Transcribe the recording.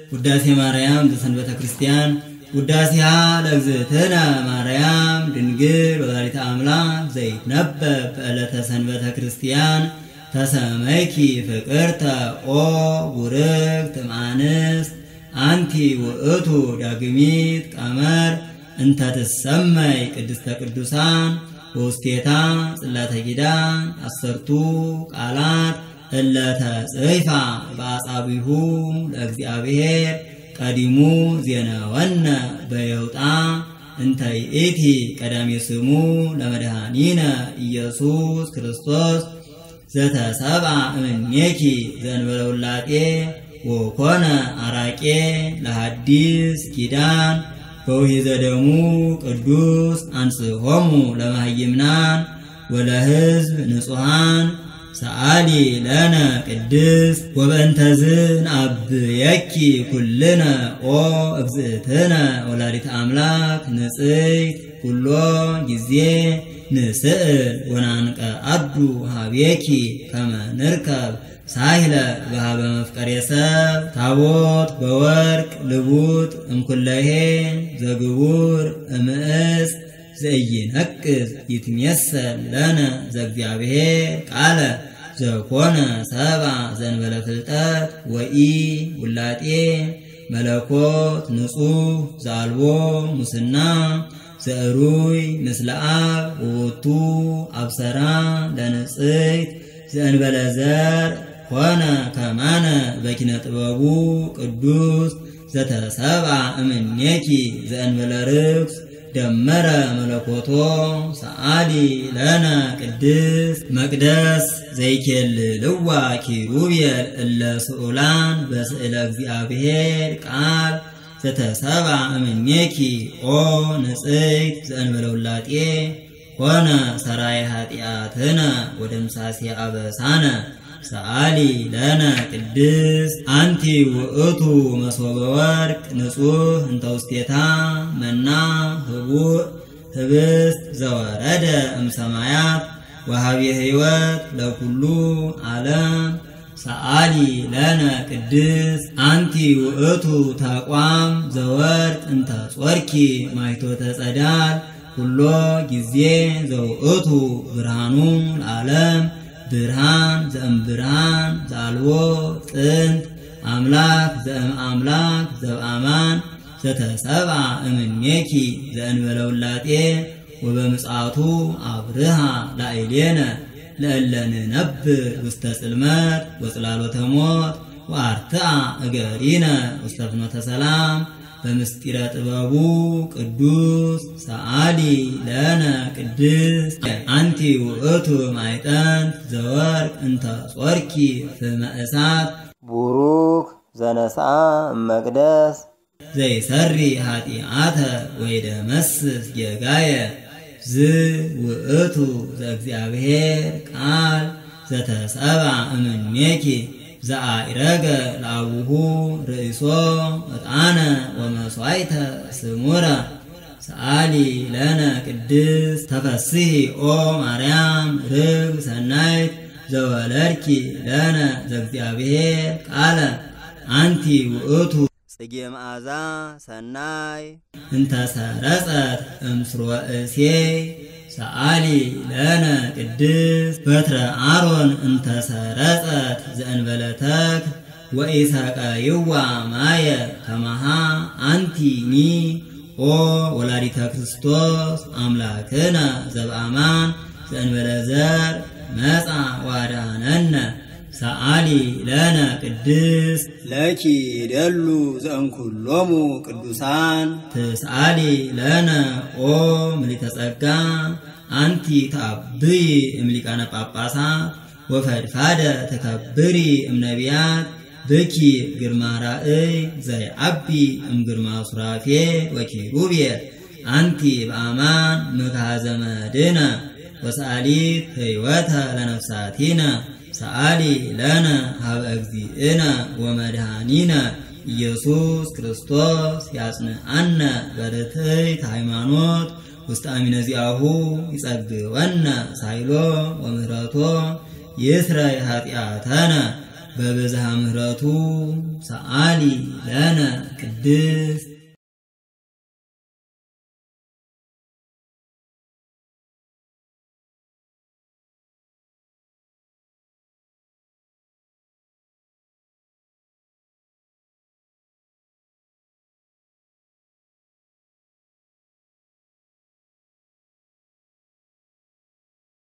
ውዳሴ ማርያም ዘሰንበተ ክርስቲያን ውዳሴሃ ለእግዝእትነ ማርያም ድንግል ወላዲተ አምላክ ዘይትነበብ በዕለተ ሰንበተ ክርስቲያን ተሰመይኪ ፍቅርተ ኦ ውርግት እምአንስት አንቲ ውእቱ ዳግሚት ቀመር እንተ ትሰመይ ቅድስተ ቅዱሳን ወውስቴታ ጽላተ ኪዳን አሰርቱ ቃላት እለ ተጽሕፋ በአጻብዒሁ ለእግዚአብሔር ቀዲሙ ዜናወነ በየውጣ እንተ ይእቲ ቀዳሜ ስሙ ለመድኃኒነ ኢየሱስ ክርስቶስ ዘተሰብአ እምኔኪ ዘእንበለ ውላጤ ወኮነ አራቄ ለሐዲስ ኪዳን በውሒዘ ደሙ ቅዱስ አንጽሖሙ ለመሃይምናን ወለሕዝብ ንጹሐን ሰአሊ ለነ ቅድስት ወበእንተዝን አብየኪ ኩልነ ኦ እግዝእትነ ወላዲተ አምላክ ንጽሕት ኩሎ ጊዜ ንስእል ወናንቀአዱ ሀቤኪ ከመ ንርከብ ሳይለ በሃበ መፍቀሬ ሰብ ታቦት በወርቅ ልቡጥ እምኩለሄ ዘግቡር እምዕፅ ዘኢይነቅዝ ይትሜሰል ለነ ዘእግዚአብሔር ቃለ ዘኮነ ሰብአ ዘእንበለ ፍልጠት ወኢ ውላጤ መለኮት ንጹሕ ዘአልቦ ሙስና ዘእሩይ ምስለ አብ ወወቱ አብሰራ ለንጽሕት ዘእንበለ ዘር ኮነ ከማነ በኪነ ጥበቡ ቅዱስ ዘተሰብአ እምኔኪ ዘእንበለ ርክስ ደመረ መለኮቶ ሰአሊ ለነ ቅድስት መቅደስ ዘይኬልልዋ ኪሩቤል እለ ስዑላን በስእለ እግዚአብሔር ቃል ዘተሰብአ እምኔኪ ኦ ንጽሕት ዘእንበለ ውላጤ ኮነ ሰራይ ኃጢአትነ ወደምሳሴ አበሳነ ሰአሊ ለነ ቅድስት አንቲ ውእቱ መሶበ ወርቅ ንጹሕ እንተ ውስቴታ መና ህቡእ ህብስት ዘወረደ እምሰማያት ወሃቤ ሕይወት ለኩሉ ዓለም ሰአሊ ለነ ቅድስት አንቲ ውእቱ ተቋም ዘወርቅ እንተ ጾርኪ ማይቶተ ጸዳል ኩሎ ጊዜ ዘውእቱ ብርሃኑ ለዓለም ብርሃን ዘእምብርሃን ዘአልቦ ጥንት አምላክ ዘእምአምላክ ዘበአማን ዘተሰብአ እምኔኪ ዘእንበለ ውላጤ ወበምጽአቱ አብርሃ ላዕሌነ ለእለ ንነብር ውስተ ጽልመት ወጽላሎተ ሞት ወአርትዓ እገሪነ ውስተ ፍኖተ ሰላም በምስጢረ ጥበቡ ቅዱስ ሰአሊ ለነ ቅድስት አንቲ ውእቱ ማዕጠንት ዘወርቅ እንተ ጾርኪ ፍመ እሳት ቡሩክ ዘነስአ እመቅደስ ዘይሰሪ ኃጢአተ ወይደመስስ ጌጋየ ዝውእቱ ዘእግዚአብሔር ቃል ዘተሰብአ እምኔኪ ዘአኢረገ ለአቡሁ ርእሶ ዕጣነ ወመሥዋዕተ ስሙረ ሰአሊ ለነ ቅድስት ተፈስሒ ኦ ማርያም ርግብ ሰናይት ዘወለድኪ ለነ ዘእግዚአብሔር ቃለ አንቲ ውእቱ ጽጌ መዓዛ ሰናይ እንተ ሰረጸት እምስሮ እሴይ ሰአሊ ለነ ቅድስት በትረ አሮን እንተ ሰረጸት ዘእንበለ ተክል ወኢሰቀይዋ ማየ ከመሃ አንቲኒ ኦ ወላዲተ ክርስቶስ አምላክነ ዘበአማን ዘእንበለ ዘር መጻ ዋዳነነ ሰአሊ ለነ ቅድስት ለኪ ደሉ ዘእንኩሎሙ ቅዱሳን ትስአሊ ለነ ኦ ምልዕተ ጸጋ አንቲ ተአብዪ እምሊቃነ ጳጳሳት ወፈድፋደ ተከብሪ እምነቢያት ብኪ ግርማ ራእይ ዘይዐቢ እምግርማ ሱራፌል ወኪሩቤል አንቲ በአማን ምክሐ ዘመድነ ወሰአሊት ሕይወተ ለነፍሳቲነ ሰአሊ ለነ ሀበ እግዚእነ ወመድኃኒነ ኢየሱስ ክርስቶስ ያጽንዐነ በርትዕት ሃይማኖት ውስተ አሚነ ዚአሁ ይጸግወነ ሳይሎ ወምህረቶ ይስረይ ኃጢአተነ በብዝሃ ምሕረቱ ሰአሊ ለነ ቅድስት